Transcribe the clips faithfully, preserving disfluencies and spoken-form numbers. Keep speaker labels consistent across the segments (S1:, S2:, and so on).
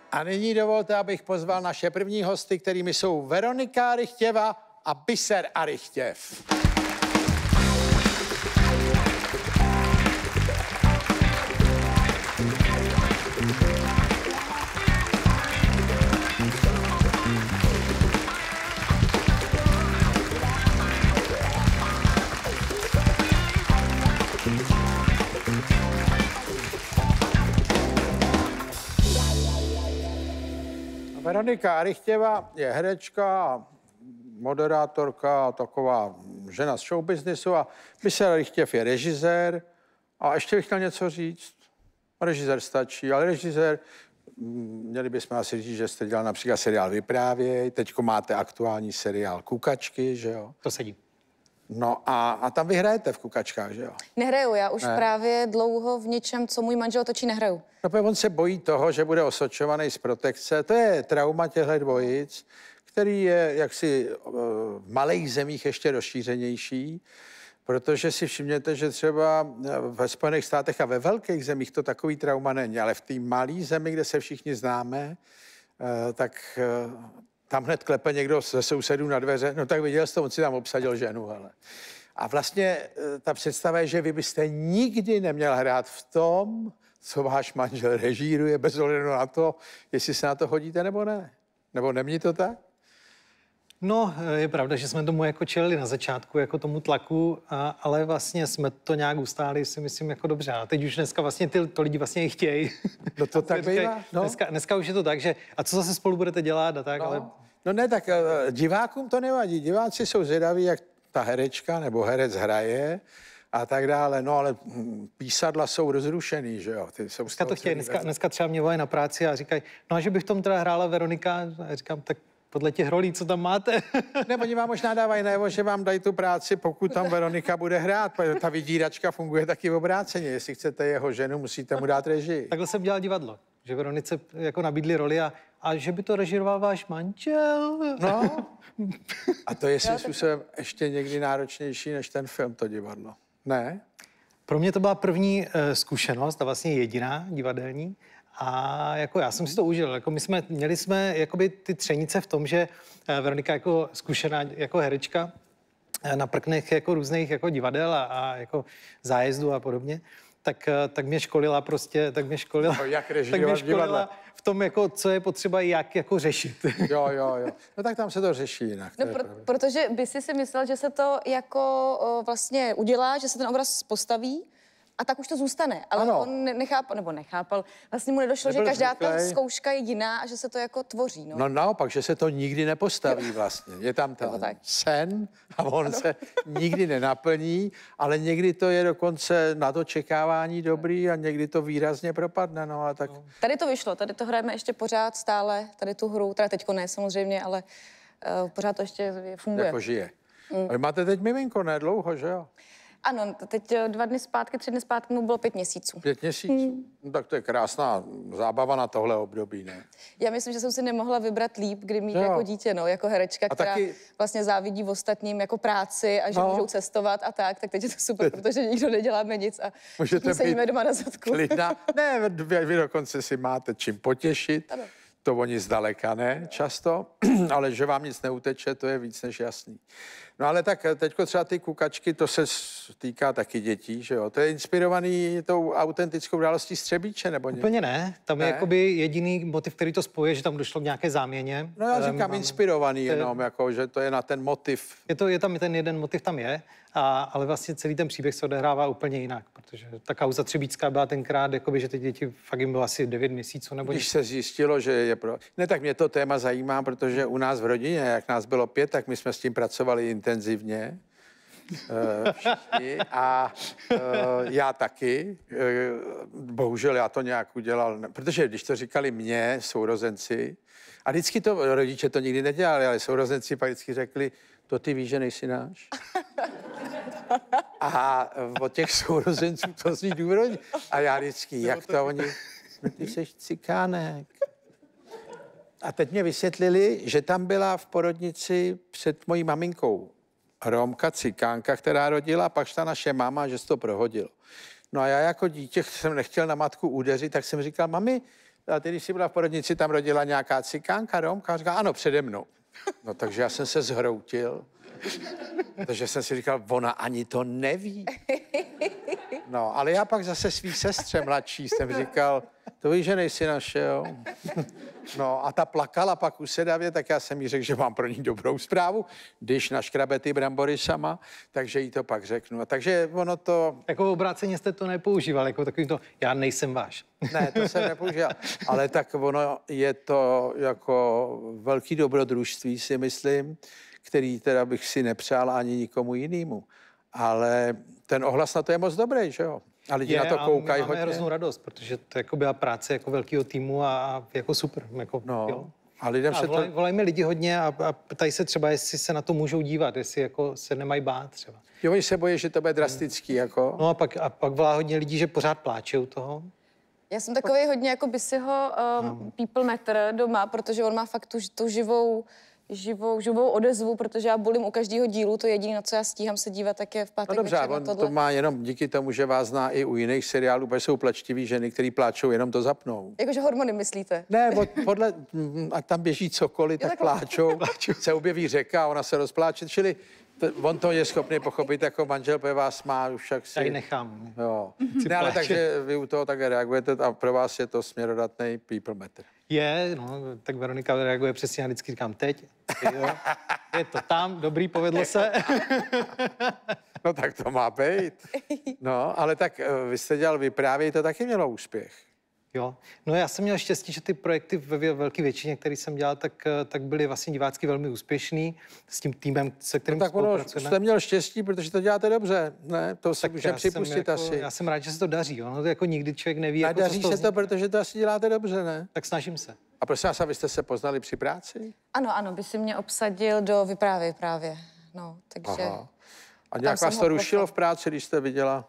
S1: A nyní dovolte, abych pozval naše první hosty, kterými jsou Veronika Rychtěva a Biser Arychtěv. Veronika Arychtěva je herečka, moderátorka, taková žena z showbiznisu a Biser Arychtěv je režisér. A ještě bych chtěl něco říct. Režisér stačí, ale režisér, měli bychom asi říct, že jste dělal například seriál Vyprávěj, teďko máte aktuální seriál Kukačky, že jo?
S2: To sedí.
S1: No a, a tam vy hrajete v Kukačkách, že jo?
S3: Nehraju, já už
S1: ne.
S3: právě dlouho v něčem, co můj manžel točí, nehraju.
S1: No, protože on se bojí toho, že bude osočovaný z protekce. To je trauma těchto dvojic, který je jaksi v malých zemích ještě rozšířenější, protože si všimněte, že třeba ve Spojených státech a ve velkých zemích to takový trauma není, ale v té malé zemi, kde se všichni známe, tak tam hned klepe někdo ze sousedů na dveře, no tak viděl jste, on si tam obsadil ženu, ale. A vlastně ta představa je, že vy byste nikdy neměl hrát v tom, co váš manžel režíruje, bez ohledu na to, jestli se na to hodíte nebo ne. Nebo nemní to tak?
S2: No, je pravda, že jsme tomu jako čelili na začátku, jako tomu tlaku, a, ale vlastně jsme to nějak ustáli, si myslím, jako dobře. A teď už dneska vlastně ty, to lidi vlastně i chtějí.
S1: No to tak bývá. No.
S2: Dneska, dneska už je to tak, že a co zase spolu budete dělat a tak,
S1: no.
S2: ale...
S1: No ne, tak divákům to nevadí. Diváci jsou zvědaví, jak ta herečka nebo herec hraje a tak dále. No ale písadla jsou rozrušený, že jo? Ty jsou
S2: dneska to chtějí. Dneska, dneska třeba mě volají na práci a říkají, no a že bych v tom teda hrála Veronika. A říkám, tak podle těch rolí, co tam máte.
S1: Ne, oni vám možná dávají najevo, že vám dají tu práci, pokud tam Veronika bude hrát, protože ta vydíračka funguje taky v obráceně. Jestli chcete jeho ženu, musíte mu dát režii.
S2: Takhle jsem dělal divadlo, že Veronice jako nabídli roli a, a že by to režíroval váš manžel.
S1: No, a to je svým způsobem ještě někdy náročnější než ten film, to divadlo. Ne?
S2: Pro mě to byla první uh, zkušenost a vlastně jediná divadelní. A jako já jsem si to užil. Jako my jsme, měli jsme jakoby ty třenice v tom, že Veronika jako zkušená jako herečka na prknech jako různých jako divadel a, a jako zájezdu a podobně, tak, tak mě školila prostě, tak mě školila,
S1: no, jak
S2: tak mě školila v tom, jako, co je potřeba jak jako řešit.
S1: Jo, jo, jo. No tak tam se to řeší jinak.
S3: No, pro, protože by si si myslel, že se to jako o, vlastně udělá, že se ten obraz postaví, a tak už to zůstane. Ale ano. On nechápal, nebo nechápal, vlastně mu nedošlo, Nebyl že každá zvyklý. Ta zkouška je jiná a že se to jako tvoří. No,
S1: no naopak, že se to nikdy nepostaví vlastně. Je tam ten sen a on ano. se nikdy nenaplní, ale někdy to je dokonce na to čekávání dobrý a někdy to výrazně propadne. No, a tak...
S3: Tady to vyšlo, tady to hrajeme ještě pořád stále, tady tu hru, teda teďko ne samozřejmě, ale uh, pořád to ještě funguje.
S1: Jako žije. Mm. Ale máte teď miminko, ne dlouho, že jo?
S3: Ano, teď dva dny zpátky, tři dny zpátky mu bylo pět měsíců.
S1: Pět měsíců? Hmm. No, tak to je krásná zábava na tohle období, ne?
S3: Já myslím, že jsem si nemohla vybrat líp, kdy mít no. jako dítě, no, jako herečka, a která taky... vlastně závidí v ostatním jako práci a že no. můžou cestovat a tak, tak teď je to super, protože nikdo neděláme nic a
S1: můžete
S3: sedíme doma na zadku.
S1: Klidná. Ne, vy, vy dokonce si máte čím potěšit. Ano. To oni zdaleka ne, často, ale že vám nic neuteče, to je víc než jasný. No ale tak teďko třeba ty Kukačky, to se týká taky dětí, že jo? To je inspirovaný tou autentickou událostí z Třebíče, nebo něco?
S2: Úplně ne, tam ne? je jakoby jediný motiv, který to spojuje, že tam došlo k nějaké záměně.
S1: No já říkám um, inspirovaný to jenom, je, jako, že to je na ten motiv.
S2: Je to, je tam ten jeden motiv, tam je, a, ale vlastně celý ten příběh se odehrává úplně jinak, protože ta kauza Třebíčská byla tenkrát, jakoby, že ty děti fakt jim bylo asi devět měsíců. Nebo
S1: Když se zjistilo, že je pro... Ne, tak mě to téma zajímá, protože u nás v rodině, jak nás bylo pět, tak my jsme s tím pracovali intenzivně. Všichni a já taky. Bohužel já to nějak udělal, protože když to říkali mě, sourozenci, a vždycky to, rodiče to nikdy nedělali, ale sourozenci pak vždycky řekli, to ty víš, že nejsi náš. A od těch sourozenců to zní důvodně. A já vždycky, jak to oni, no ty jsi cikánek. A teď mě vysvětlili, že tam byla v porodnici před mojí maminkou Romka, cikánka, která rodila, a pak ta naše máma, že se to prohodilo. No a já jako dítě jsem nechtěl na matku udeřit, tak jsem říkal, mami, A ty, když jsi byla v porodnici, tam rodila nějaká cikánka, Romka, a říká, ano, přede mnou. No takže já jsem se zhroutil, protože jsem si říkal, ona ani to neví. No, ale já pak zase svý sestře mladší jsem říkal, to víš, že nejsi našel. No a ta plakala pak usedavě, tak já jsem jí řekl, že mám pro ní dobrou zprávu, když naškrabe ty brambory sama, takže jí to pak řeknu. A takže ono to...
S2: Jako obráceně jste to nepoužíval, jako takový to, já nejsem váš.
S1: Ne, to jsem nepoužíval. Ale tak ono je to jako velký dobrodružství, si myslím, který teda bych si nepřál ani nikomu jinému. Ale ten ohlas na to je moc dobrý, že jo? A lidi
S2: je,
S1: na to koukají hodně.
S2: Máme hroznou radost, protože to jako byla práce jako velkého týmu a, a jako super. Jako,
S1: no.
S2: Jo.
S1: A lidem
S2: a
S1: se
S2: volaj,
S1: to...
S2: volají mi lidi hodně a, a ptají se třeba, jestli se na to můžou dívat, jestli jako se nemají bát třeba.
S1: Jo, oni se bojí, že to bude drastický, jako.
S2: No a pak, a pak volá hodně lidí, že pořád pláče u toho.
S3: Já jsem takový hodně jako by si ho um, people matter doma, protože on má fakt tu, tu živou, živou, živou odezvu, protože já bolím u každého dílu, to jediné, na co já stíhám se dívat, tak je v pátek
S1: No dobře,
S3: večer
S1: on
S3: na tohle.
S1: to má jenom díky tomu, že vás zná i u jiných seriálů, protože jsou plačtiví ženy, který pláčou, jenom to zapnou.
S3: Jakože hormony myslíte?
S1: Ne, od, podle, mm, ať tam běží cokoliv, tak pláčou, se objeví řeka a ona se rozpláče, čili to, on to je schopný pochopit jako manžel, protože vás má už však si...
S2: Já ji nechám.
S1: Jo. Ne, ale takže vy u toho tak reagujete a pro vás je to směrodatný people matter.
S2: Je, no, tak Veronika reaguje přesně, já vždycky říkám teď. Jo, je to tam, dobrý, povedlo se.
S1: No tak to má být. No, ale tak vy jste dělal vyprávěj, to taky mělo úspěch.
S2: Jo, no já jsem měl štěstí, že ty projekty ve velké většině, které jsem dělal, tak, tak byly vlastně divácky velmi úspěšný s tím týmem, se kterým
S1: no, tak ono,
S2: spolupracujeme.
S1: jste měl štěstí, protože to děláte dobře, ne? To si může připustit
S2: jako,
S1: asi.
S2: Já jsem rád, že se to daří, jo? No, to jako nikdy člověk neví.
S1: Nedaří
S2: jako,
S1: se to, to, protože to asi děláte dobře, ne?
S2: Tak snažím se.
S1: A prosím vás, abyste se poznali při práci?
S3: Ano, ano, by si mě obsadil do vyprávěj právě. No, takže...
S1: Aha. A nějak vás to rušilo v práci, když jste viděla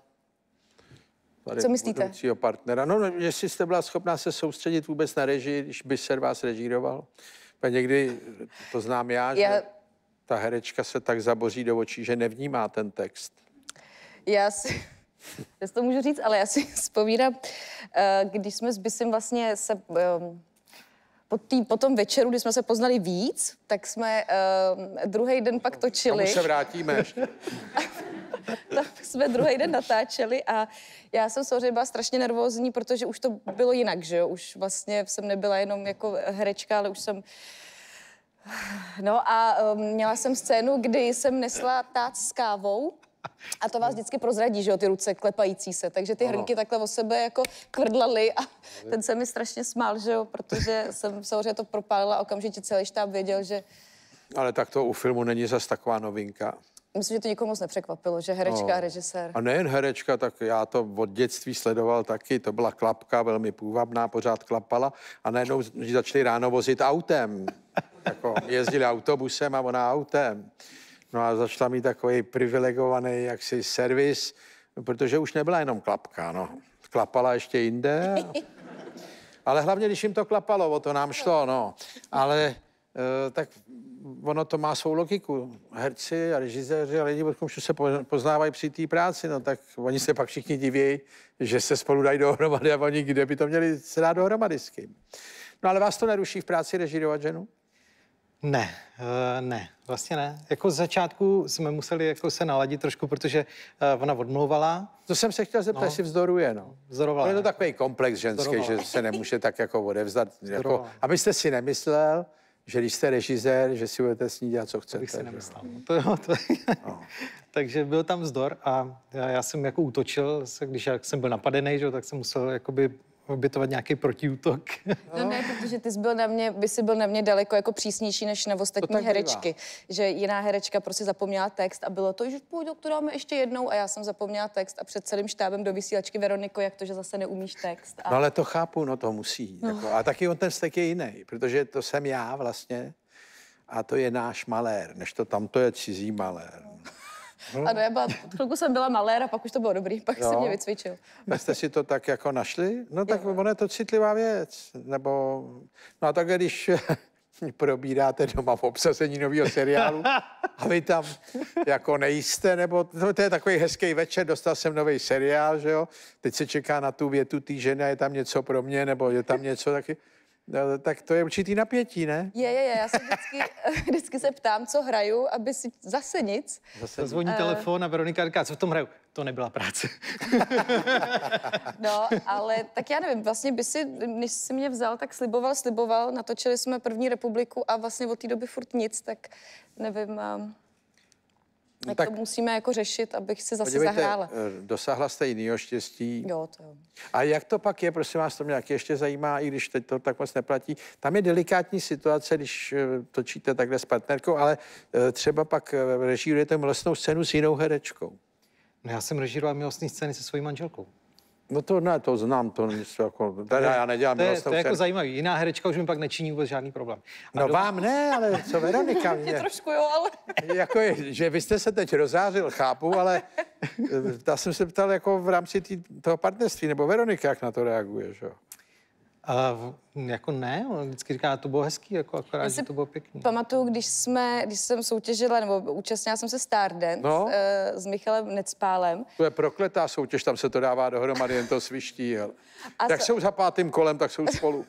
S1: tady
S3: Co myslíte?
S1: budoucího partnera? No, no, jestli jste byla schopná se soustředit vůbec na režii, když by se vás režíroval. A někdy, to znám já, že
S3: Já...
S1: ta herečka se tak zaboří do očí, že nevnímá ten text.
S3: Já si... Já si to můžu říct, ale já si vzpomínám, když jsme s Bisem vlastně se... Po, tý, po tom večeru, kdy jsme se poznali víc, tak jsme uh, druhý den pak točili.
S1: Tomu se vrátíme ještě.
S3: Tak jsme druhý den natáčeli a já jsem samozřejmě byla strašně nervózní, protože už to bylo jinak, že jo? Už vlastně jsem nebyla jenom jako herečka, ale už jsem... No a um, měla jsem scénu, kdy jsem nesla tác s kávou. A to vás vždycky prozradí, že jo, ty ruce klepající se. Takže ty hrnky takhle o sebe jako kvrdlaly a ten se mi strašně smál, že jo, protože jsem samozřejmě to propálila a okamžitě celý štáb věděl, že...
S1: Ale tak to u filmu není zas taková novinka.
S3: Myslím, že to nikomu moc nepřekvapilo, že herečka no. a režisér.
S1: A nejen herečka, tak já to od dětství sledoval taky. To byla klapka, velmi půvabná, pořád klapala. A najednou začali ráno vozit autem. Jako jezdili autobusem a ona autem. No a začala mít takový privilegovaný jaksi servis, protože už nebyla jenom klapka, no. Klapala ještě jinde. Ale hlavně, když jim to klapalo, o to nám šlo, no. Ale e, tak ono to má svou logiku. Herci a režiséři a lidi se poznávají při té práci, no tak oni se pak všichni diví, že se spolu dají dohromady a oni kde by to měli se dát dohromady s kým. No ale vás to neruší v práci režírovat ženu?
S2: Ne, uh, ne, vlastně ne. Jako z začátku jsme museli jako se naladit trošku, protože uh, ona odmlouvala.
S1: To jsem se chtěl zeptat, no. jestli vzdoruje, no.
S2: Vzdorovala.
S1: On je to takový komplex ženský, Vzdorovala. Že se nemůže tak jako odevzdat. Jako, abyste si nemyslel, že když jste režisér, že si budete s ní dělat, co chcete.
S2: To bych si nemyslel. To, jo, to... no. Takže byl tam vzdor a já, já jsem jako útočil, když jsem byl napadený, že, tak jsem musel jakoby obětovat nějaký protiútok.
S3: No ne, protože ty jsi byl na mě, by si byl na mě daleko jako přísnější než na ostatní herečky. Bývá. Že jiná herečka prostě zapomněla text a bylo to, že půjď, to dáme ještě jednou a já jsem zapomněla text a před celým štábem do vysílačky Veroniko, jak to, že zase neumíš text. A...
S1: No ale to chápu, no to musí. No. Jako, a taky on ten vztek je jiný, protože to jsem já vlastně a to je náš malér, než to tam to je cizí malér.
S3: Hmm. Ano, já byla, chvilku jsem byla malér a pak už to bylo dobrý, pak jsem mě vycvičil.
S1: Tak jste si to tak jako našli? No tak ono je to citlivá věc. Nebo, no a tak když probíráte doma v obsazení nového seriálu a vy tam jako nejste, nebo to, to je takový hezký večer, dostal jsem nový seriál, že jo, teď se čeká na tu větu té ženy, je tam něco pro mě, nebo je tam něco taky. No, tak to je určitý napětí, ne?
S3: Je, je, je. Já se vždycky, vždycky se ptám, co hraju, aby si zase nic.
S2: Zase zvoní uh... telefon a Veronika říká, co v tom hraju? To nebyla práce.
S3: No, ale tak já nevím, vlastně by si, než si mě vzal, tak sliboval, sliboval, natočili jsme první republiku a vlastně od té doby furt nic, tak nevím, um, jak tak to musíme jako řešit, abych si zase
S1: podívejte,
S3: zahrála.
S1: Dosáhla jste jinýho štěstí.
S3: Jo, to jo.
S1: A jak to pak je, prosím vás, to mě taky ještě zajímá, i když teď to tak moc neplatí. Tam je delikátní situace, když točíte takhle s partnerkou, ale třeba pak režírujete milostnou scénu s jinou herečkou.
S2: No já jsem režíroval milostní scény se svojí manželkou.
S1: No to ne, to znám, to něco jako, teda já nedělám
S2: to je,
S1: milostnou
S2: to je
S1: scénu.
S2: jako zajímavý. Jiná herečka už mi pak nečiní vůbec žádný problém. A
S1: no
S2: do...
S1: vám ne, ale co Veronika mě.
S3: trošku jo, ale...
S1: jako je, že vy jste se teď rozářil, chápu, ale já jsem se ptal jako v rámci tý, toho partnerství, nebo Veronika, jak na to reaguje, že jo?
S2: Uh, jako ne, on vždycky říká, to bylo hezký, jako akorát, že to bylo pěkný.
S3: Pamatuju, když jsme, když jsem soutěžila, nebo účastnila jsem se Stardance
S1: no.
S3: uh, s Michalem Necpálem.
S1: To je prokletá soutěž, tam se to dává dohromady, jen to sviští. Hele. Jak so... jsou za pátým kolem, tak jsou spolu.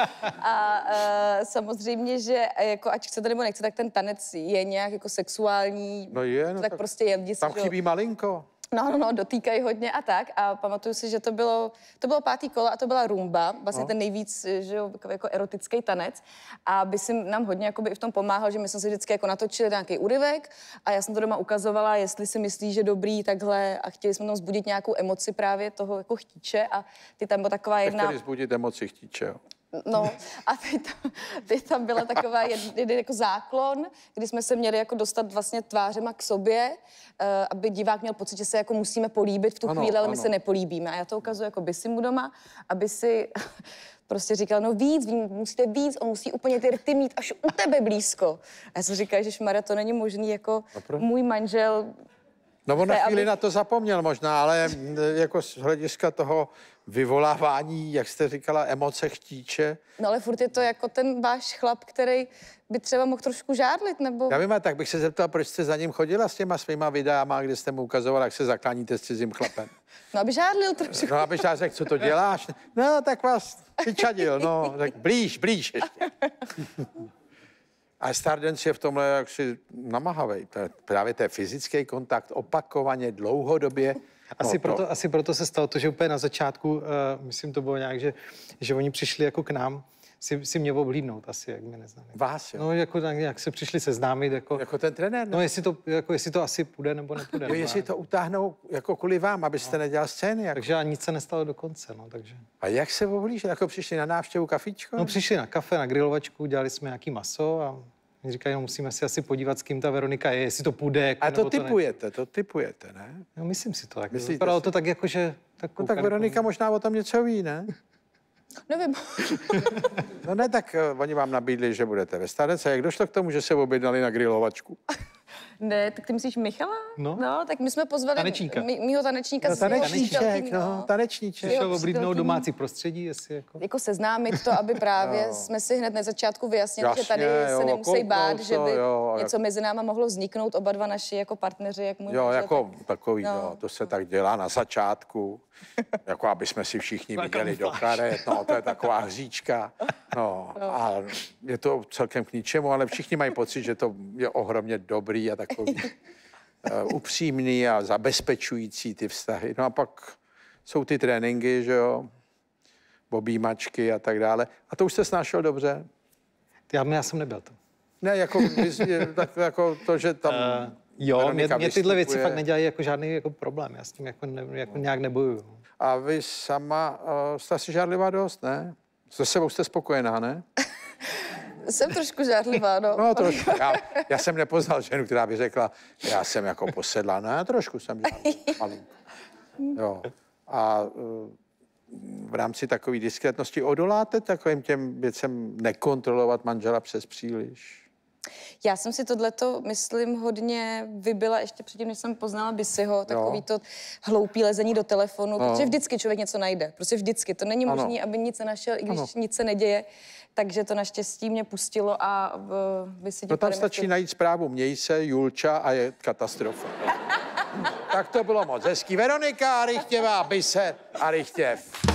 S3: A uh, samozřejmě, že jako ať chcete nebo nechce, tak ten tanec je nějak jako sexuální.
S1: No je, no
S3: tak, tak prostě je.
S1: Tam chybí malinko.
S3: No, no, no, dotýkají hodně a tak. A pamatuju si, že to bylo, to bylo pátý kolo a to byla rumba, vlastně no. ten nejvíc, že jo, jako erotický tanec. A by si nám hodně jakoby i v tom pomáhal, že my jsme si vždycky jako natočili nějaký úryvek a já jsem to doma ukazovala, jestli si myslí, že dobrý takhle a chtěli jsme tam vzbudit nějakou emoci právě toho jako chtíče a ty tam byla taková jedna...
S1: Chtěli vzbudit emoci chtíče, jo.
S3: No a teď tam, teď tam byla taková jeden jako záklon, kdy jsme se měli jako dostat vlastně tvářema k sobě, uh, aby divák měl pocit, že se jako musíme políbit v tu ano, chvíli, ale ano. my se nepolíbíme. A já to ukazuji jako by si mu doma, aby si prostě říkal, no víc, vy musíte víc, on musí úplně ty rty mít až u tebe blízko. A já jsem říkala, že šmara, to není možný, jako můj manžel...
S1: No on na chvíli aby... na to zapomněl možná, ale jako z hlediska toho vyvolávání, jak jste říkala, emoce chtíče.
S3: No ale furt je to jako ten váš chlap, který by třeba mohl trošku žádlit, nebo...
S1: Já vím, a tak bych se zeptal, proč jste za ním chodila s těma svýma videama, kde jste mu ukazovala, jak se zakláníte s cizím chlapem.
S3: No, aby žádlil trošku.
S1: No, aby řekl, co to děláš. No, tak vás vyčadil, no, tak blíž, blíž ještě. A Stardance je v tomhle jaksi namahavej. To je právě ten fyzický kontakt opakovaně, dlouhodobě.
S2: Asi,
S1: no,
S2: proto,
S1: to...
S2: asi proto se stalo to, že úplně na začátku, uh, myslím, to bylo nějak, že, že oni přišli jako k nám si, si mě oblídnout asi, jak mě neznali.
S1: Vás, jo?
S2: No, jako jak se přišli seznámit, jako...
S1: Jako ten trenér,
S2: no, jestli to, jako, jestli to asi půjde, nebo nepůjde.
S1: Jo, jestli to utáhnou jako kvůli vám, abyste no. nedělal scény. Jako...
S2: Takže a nic se nestalo do konce, no, takže...
S1: A jak se oblížili? Jako přišli na návštěvu kafičko?
S2: No, přišli na kafe, na grilovačku, dělali jsme nějaký maso a... Oni říkají, no, musíme si asi podívat, s kým ta Veronika je, jestli to půjde. Jako,
S1: a to
S2: to
S1: typujete, ne... to typujete, ne?
S2: No, myslím si to tak.
S1: Vypadalo
S2: to tak jako, že... Tak,
S1: no, tak Veronika možná o tom něco ví, ne?
S3: Nevím.
S1: No ne, tak uh, oni vám nabídli, že budete ve Stardance. Jak došlo k tomu, že se objednali na grilovačku?
S3: Ne, tak ty myslíš Michala?
S2: No.
S3: No, tak my jsme pozvali
S2: tanečníka.
S3: Mý, mýho tanečníka.
S1: No, tanečníček, no, tanečníček.
S2: Šel oblídnout domácí prostředí, jestli jako...
S3: Jako seznámit to, aby právě no. jsme si hned na začátku vyjasnili,
S1: Jasně,
S3: že tady
S1: jo,
S3: se nemusí bát, že by
S1: jo,
S3: něco
S1: jak...
S3: mezi náma mohlo vzniknout, oba dva naši jako partneři, jak můj
S1: Jo,
S3: manžel,
S1: jako
S3: tak...
S1: takový,
S3: no.
S1: jo, to se tak dělá na začátku, jako aby jsme si všichni viděli do karet, no, to je taková hříčka, no, no, a je to celkem k ničemu, ale všichni mají pocit, že to je ohromně dobrý a takový uh, upřímný a zabezpečující ty vztahy. No a pak jsou ty tréninky, že jo, objímačky a tak dále. A to už jste snášel dobře?
S2: Já, já jsem nebyl to.
S1: Ne, jako, tak, jako to, že tam... Uh,
S2: jo, mě, mě tyhle věci fakt nedělají jako žádný jako problém. Já s tím jako, ne, jako nějak nebojuju.
S1: A vy sama uh, jste asi žádlivá dost, ne? Se sebou jste spokojená, ne?
S3: Jsem trošku žádlivá, no.
S1: No, trošku. Já, já jsem nepoznal ženu, která by řekla, já jsem jako posedlá. No, já trošku jsem žádlivá. Jo. A uh, v rámci takové diskrétnosti odoláte takovým těm věcem nekontrolovat manžela přes příliš?
S3: Já jsem si tohleto, myslím, hodně vybila ještě předtím, než jsem poznala Bissiho, takový to hloupý lezení do telefonu, no. protože vždycky člověk něco najde, prostě vždycky. To není možné, aby nic nenašel, i když ano. nic se neděje. Takže to naštěstí mě pustilo a Bissi...
S1: No tam stačí najít zprávu Mějse, Julča a je katastrofa. Tak to bylo moc hezký. Veronika Rychtěvá, Bisse a Rychtěv.